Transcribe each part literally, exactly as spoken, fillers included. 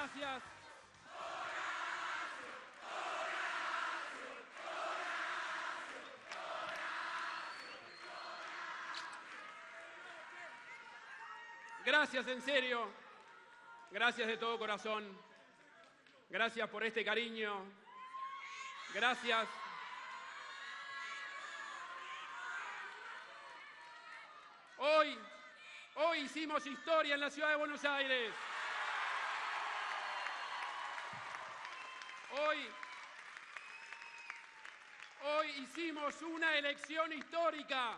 Gracias. Gracias, en serio. Gracias de todo corazón. Gracias por este cariño. Gracias. Hoy, hoy hicimos historia en la ciudad de Buenos Aires. Hoy, hoy hicimos una elección histórica.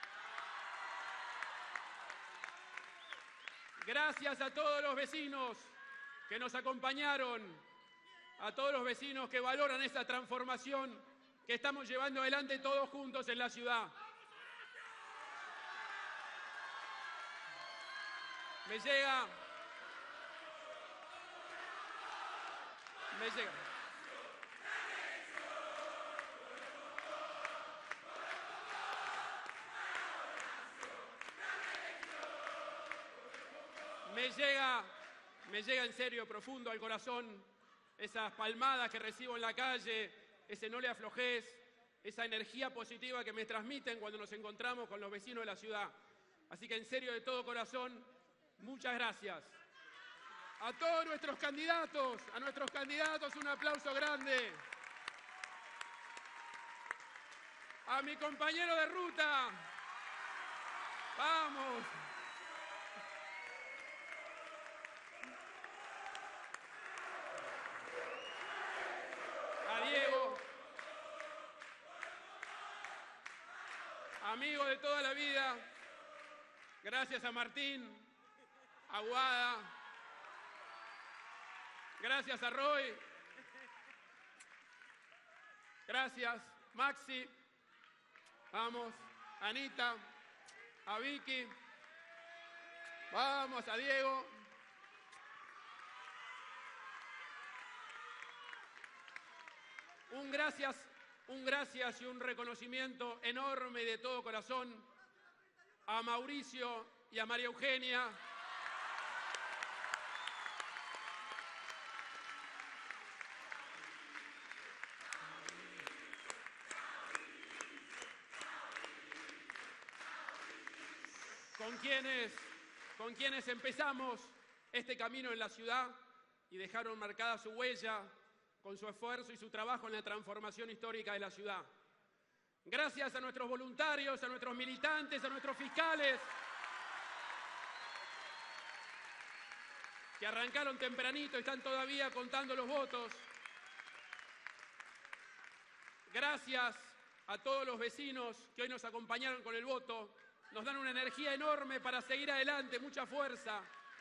Gracias a todos los vecinos que nos acompañaron, a todos los vecinos que valoran esta transformación que estamos llevando adelante todos juntos en la ciudad. Me llega, me llega. Me llega, me llega en serio, profundo al corazón, esas palmadas que recibo en la calle, ese no le aflojes, esa energía positiva que me transmiten cuando nos encontramos con los vecinos de la ciudad. Así que en serio, de todo corazón, muchas gracias. A todos nuestros candidatos, a nuestros candidatos un aplauso grande. A mi compañero de ruta, vamos. A Diego, amigo de toda la vida. Gracias a Martín, a Guada. Gracias a Roy. Gracias, Maxi. Vamos, Anita, a Vicky. Vamos, a Diego. Un gracias, un gracias y un reconocimiento enorme de todo corazón a Mauricio y a María Eugenia. Con quienes, con quienes empezamos este camino en la ciudad y dejaron marcada su huella con su esfuerzo y su trabajo en la transformación histórica de la ciudad. Gracias a nuestros voluntarios, a nuestros militantes, a nuestros fiscales, que arrancaron tempranito y están todavía contando los votos. Gracias a todos los vecinos que hoy nos acompañaron con el voto. Nos dan una energía enorme para seguir adelante, mucha fuerza.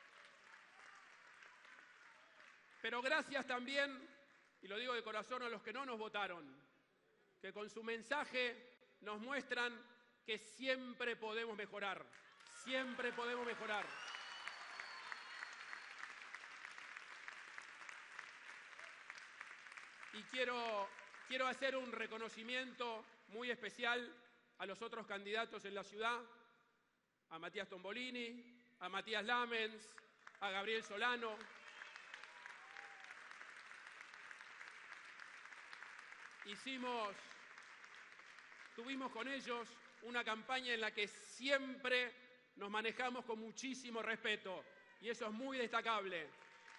Pero gracias también, y lo digo de corazón, a los que no nos votaron, que con su mensaje nos muestran que siempre podemos mejorar, siempre podemos mejorar. Y quiero, quiero hacer un reconocimiento muy especial a los otros candidatos en la ciudad, a Matías Tombolini, a Matías Lamens, a Gabriel Solano. Hicimos, tuvimos con ellos una campaña en la que siempre nos manejamos con muchísimo respeto, y eso es muy destacable.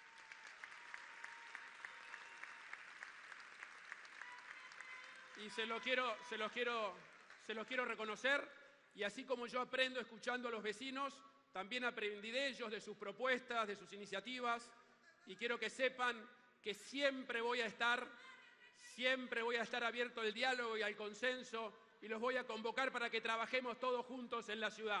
Y se lo quiero, se los quiero, se los quiero reconocer, y así como yo aprendo escuchando a los vecinos, también aprendí de ellos, de sus propuestas, de sus iniciativas, y quiero que sepan que siempre voy a estar, siempre voy a estar abierto al diálogo y al consenso, y los voy a convocar para que trabajemos todos juntos en la ciudad.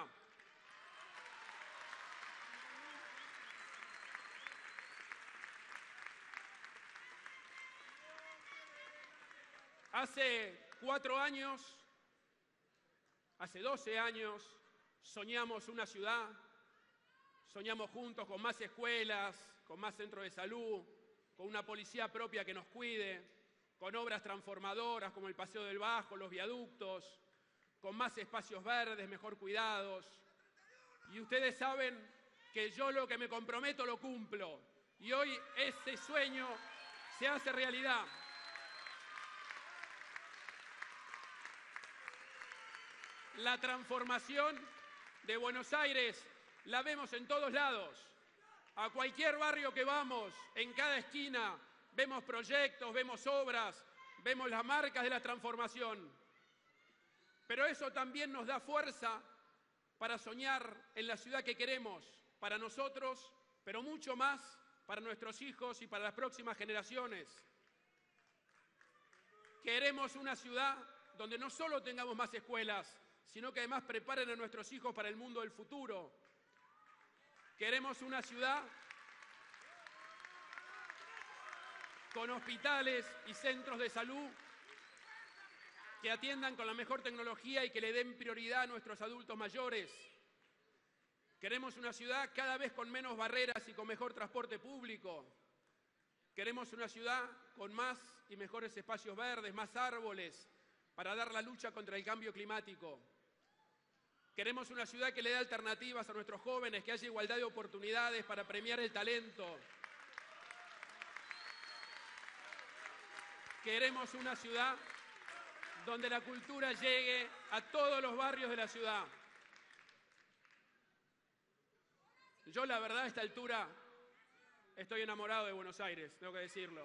Hace cuatro años, hace doce años, soñamos una ciudad, soñamos juntos con más escuelas, con más centros de salud, con una policía propia que nos cuide, con obras transformadoras como el Paseo del Bajo, los viaductos, con más espacios verdes, mejor cuidados. Y ustedes saben que yo lo que me comprometo lo cumplo. Y hoy ese sueño se hace realidad. La transformación de Buenos Aires la vemos en todos lados. A cualquier barrio que vamos, en cada esquina, vemos proyectos, vemos obras, vemos las marcas de la transformación. Pero eso también nos da fuerza para soñar en la ciudad que queremos, para nosotros, pero mucho más para nuestros hijos y para las próximas generaciones. Queremos una ciudad donde no solo tengamos más escuelas, sino que además preparen a nuestros hijos para el mundo del futuro. Queremos una ciudad con hospitales y centros de salud que atiendan con la mejor tecnología y que le den prioridad a nuestros adultos mayores. Queremos una ciudad cada vez con menos barreras y con mejor transporte público. Queremos una ciudad con más y mejores espacios verdes, más árboles, para dar la lucha contra el cambio climático. Queremos una ciudad que le dé alternativas a nuestros jóvenes, que haya igualdad de oportunidades para premiar el talento. Queremos una ciudad donde la cultura llegue a todos los barrios de la ciudad. Yo, la verdad, a esta altura estoy enamorado de Buenos Aires, tengo que decirlo.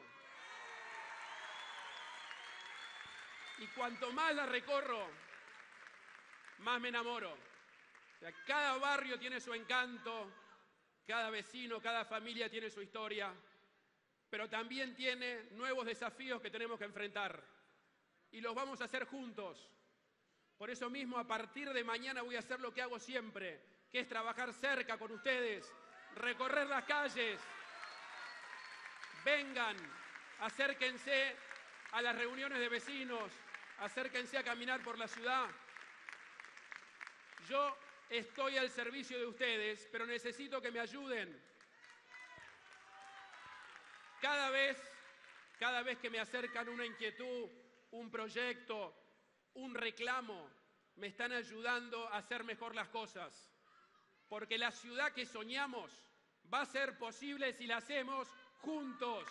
Y cuanto más la recorro, más me enamoro. O sea, cada barrio tiene su encanto, cada vecino, cada familia tiene su historia, pero también tiene nuevos desafíos que tenemos que enfrentar. Y los vamos a hacer juntos. Por eso mismo, a partir de mañana voy a hacer lo que hago siempre, que es trabajar cerca con ustedes, recorrer las calles. Vengan, acérquense a las reuniones de vecinos, acérquense a caminar por la ciudad. Yo estoy al servicio de ustedes, pero necesito que me ayuden. Cada vez, cada vez que me acercan una inquietud, un proyecto, un reclamo, me están ayudando a hacer mejor las cosas. Porque la ciudad que soñamos va a ser posible si la hacemos juntos.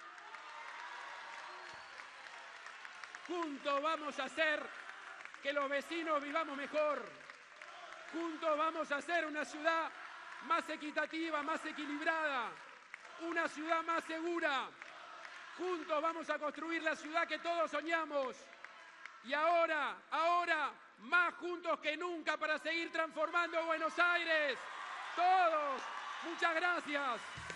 Juntos vamos a hacer que los vecinos vivamos mejor. Juntos vamos a hacer una ciudad más equitativa, más equilibrada, una ciudad más segura. Juntos vamos a construir la ciudad que todos soñamos. Y ahora, ahora, más juntos que nunca para seguir transformando Buenos Aires. Todos. Muchas gracias.